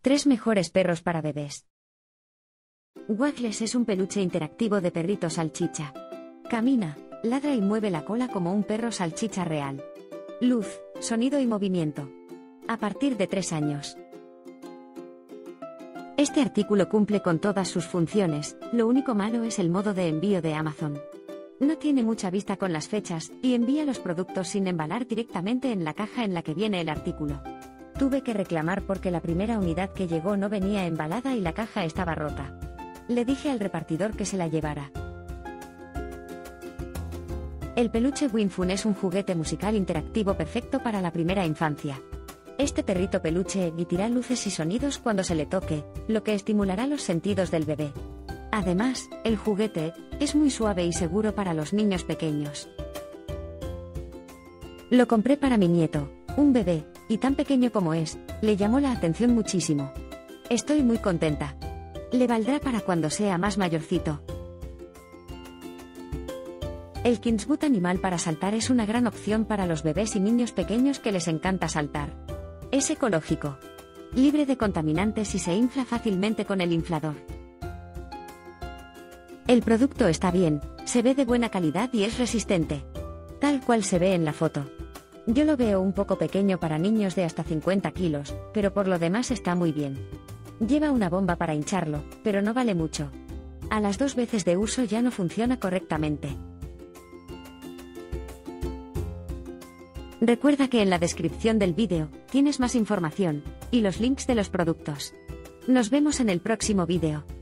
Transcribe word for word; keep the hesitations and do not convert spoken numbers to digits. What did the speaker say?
Tres mejores perros para bebés. Waggles es un peluche interactivo de perrito salchicha. Camina, ladra y mueve la cola como un perro salchicha real. Luz, sonido y movimiento. A partir de tres años. Este artículo cumple con todas sus funciones, lo único malo es el modo de envío de Amazon. No tiene mucha vista con las fechas, y envía los productos sin embalar directamente en la caja en la que viene el artículo. Tuve que reclamar porque la primera unidad que llegó no venía embalada y la caja estaba rota. Le dije al repartidor que se la llevara. El peluche Winfun es un juguete musical interactivo perfecto para la primera infancia. Este perrito peluche emitirá luces y sonidos cuando se le toque, lo que estimulará los sentidos del bebé. Además, el juguete es muy suave y seguro para los niños pequeños. Lo compré para mi nieto, un bebé, y tan pequeño como es, le llamó la atención muchísimo. Estoy muy contenta. Le valdrá para cuando sea más mayorcito. El Kingsboot animal para saltar es una gran opción para los bebés y niños pequeños que les encanta saltar. Es ecológico, libre de contaminantes y se infla fácilmente con el inflador. El producto está bien, se ve de buena calidad y es resistente. Tal cual se ve en la foto. Yo lo veo un poco pequeño para niños de hasta cincuenta kilos, pero por lo demás está muy bien. Lleva una bomba para hincharlo, pero no vale mucho. A las dos veces de uso ya no funciona correctamente. Recuerda que en la descripción del vídeo tienes más información y los links de los productos. Nos vemos en el próximo vídeo.